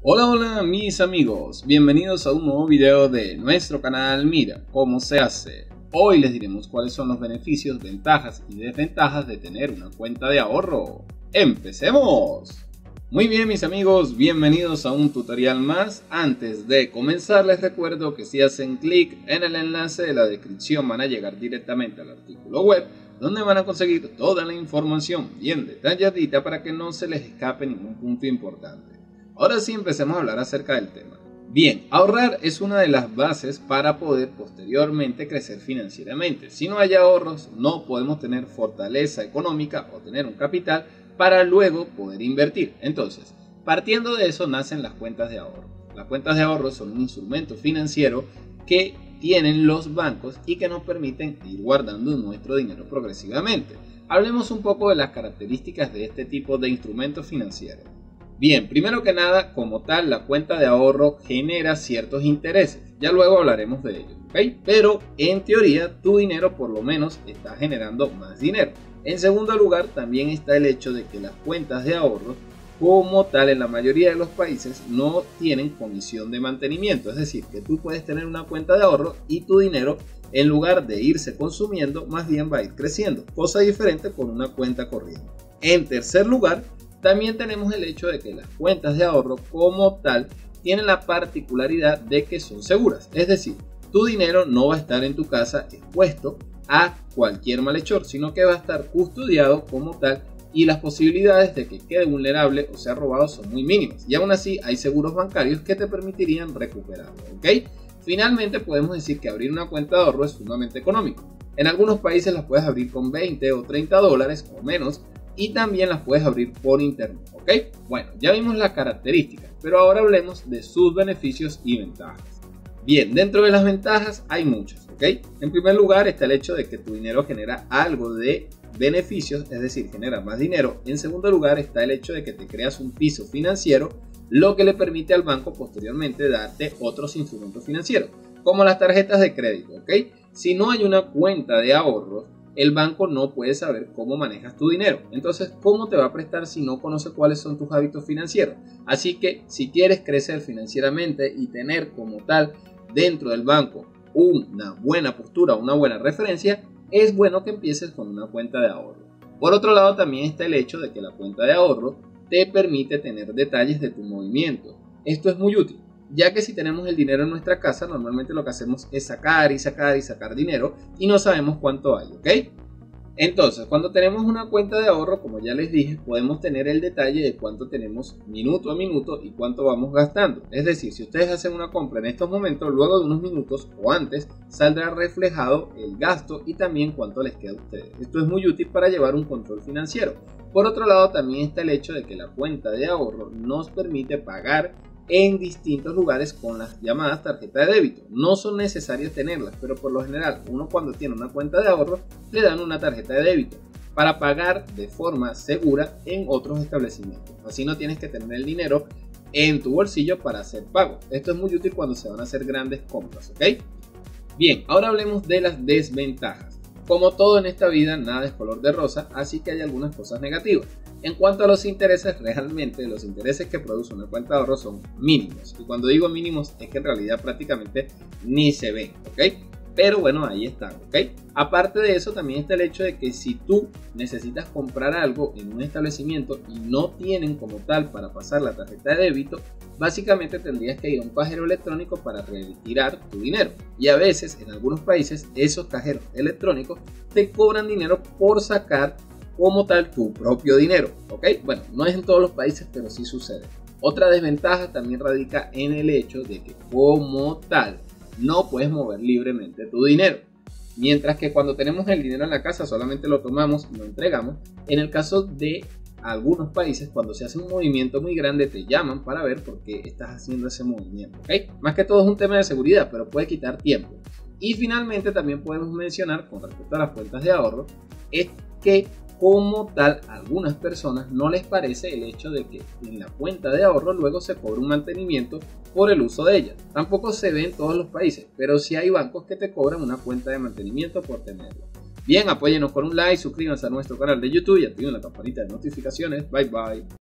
Hola mis amigos, bienvenidos a un nuevo video de nuestro canal Mira Cómo Se Hace. Hoy les diremos cuáles son los beneficios, ventajas y desventajas de tener una cuenta de ahorro. ¡Empecemos! Muy bien mis amigos, bienvenidos a un tutorial más. Antes de comenzar les recuerdo que si hacen clic en el enlace de la descripción van a llegar directamente al artículo web, donde van a conseguir toda la información bien detalladita para que no se les escape ningún punto importante. Ahora sí empecemos a hablar acerca del tema. Bien, ahorrar es una de las bases para poder posteriormente crecer financieramente. Si no hay ahorros, no podemos tener fortaleza económica o tener un capital para luego poder invertir. Entonces, partiendo de eso nacen las cuentas de ahorro. Las cuentas de ahorro son un instrumento financiero que tienen los bancos y que nos permiten ir guardando nuestro dinero progresivamente. Hablemos un poco de las características de este tipo de instrumentos financieros. Bien, primero que nada, como tal, la cuenta de ahorro genera ciertos intereses. Ya luego hablaremos de ello, ¿ok? Pero en teoría, tu dinero por lo menos está generando más dinero. En segundo lugar, también está el hecho de que las cuentas de ahorro, como tal, en la mayoría de los países, no tienen comisión de mantenimiento. Es decir, que tú puedes tener una cuenta de ahorro y tu dinero, en lugar de irse consumiendo, más bien va a ir creciendo. Cosa diferente con una cuenta corriente. En tercer lugar, también tenemos el hecho de que las cuentas de ahorro como tal tienen la particularidad de que son seguras. Es decir, tu dinero no va a estar en tu casa expuesto a cualquier malhechor, sino que va a estar custodiado como tal y las posibilidades de que quede vulnerable o sea robado son muy mínimas. Y aún así hay seguros bancarios que te permitirían recuperarlo, ¿ok? Finalmente podemos decir que abrir una cuenta de ahorro es sumamente económico. En algunos países las puedes abrir con 20 o 30 dólares o menos, y también las puedes abrir por internet, ¿ok? Bueno, ya vimos las características, pero ahora hablemos de sus beneficios y ventajas. Bien, dentro de las ventajas hay muchas, ¿ok? En primer lugar está el hecho de que tu dinero genera algo de beneficios, es decir, genera más dinero. En segundo lugar está el hecho de que te creas un piso financiero, lo que le permite al banco posteriormente darte otros instrumentos financieros, como las tarjetas de crédito, ¿ok? Si no hay una cuenta de ahorros, el banco no puede saber cómo manejas tu dinero. Entonces, ¿cómo te va a prestar si no conoce cuáles son tus hábitos financieros? Así que, si quieres crecer financieramente y tener como tal dentro del banco una buena postura, una buena referencia, es bueno que empieces con una cuenta de ahorro. Por otro lado, también está el hecho de que la cuenta de ahorro te permite tener detalles de tu movimiento. Esto es muy útil, ya que si tenemos el dinero en nuestra casa, normalmente lo que hacemos es sacar y sacar y sacar dinero y no sabemos cuánto hay, ¿ok? Entonces, cuando tenemos una cuenta de ahorro, como ya les dije, podemos tener el detalle de cuánto tenemos minuto a minuto y cuánto vamos gastando. Es decir, si ustedes hacen una compra en estos momentos, luego de unos minutos o antes, saldrá reflejado el gasto y también cuánto les queda a ustedes. Esto es muy útil para llevar un control financiero. Por otro lado, también está el hecho de que la cuenta de ahorro nos permite pagar en distintos lugares con las llamadas tarjetas de débito. No son necesarias tenerlas, pero por lo general uno cuando tiene una cuenta de ahorro le dan una tarjeta de débito para pagar de forma segura en otros establecimientos. Así no tienes que tener el dinero en tu bolsillo para hacer pagos. Esto es muy útil cuando se van a hacer grandes compras, ¿ok? Bien, ahora hablemos de las desventajas. Como todo en esta vida, nada es color de rosa, así que hay algunas cosas negativas. En cuanto a los intereses, realmente los intereses que produce una cuenta de ahorro son mínimos. Y cuando digo mínimos es que en realidad prácticamente ni se ven, ¿ok? Pero bueno, ahí están, ¿ok? Aparte de eso, también está el hecho de que si tú necesitas comprar algo en un establecimiento y no tienen como tal para pasar la tarjeta de débito, básicamente tendrías que ir a un cajero electrónico para retirar tu dinero. Y a veces, en algunos países, esos cajeros electrónicos te cobran dinero por sacar como tal tu propio dinero, ¿ok? Bueno, no es en todos los países, pero sí sucede. Otra desventaja también radica en el hecho de que como tal no puedes mover libremente tu dinero. Mientras que cuando tenemos el dinero en la casa solamente lo tomamos y lo entregamos. En el caso de algunos países, cuando se hace un movimiento muy grande te llaman para ver por qué estás haciendo ese movimiento, ¿ok? Más que todo es un tema de seguridad, pero puede quitar tiempo. Y finalmente también podemos mencionar con respecto a las cuentas de ahorro es que como tal a algunas personas no les parece el hecho de que en la cuenta de ahorro luego se cobre un mantenimiento por el uso de ella. Tampoco se ve en todos los países, pero sí hay bancos que te cobran una cuenta de mantenimiento por tenerlo. Bien, apóyenos con un like, suscríbanse a nuestro canal de YouTube y activen la campanita de notificaciones. Bye bye.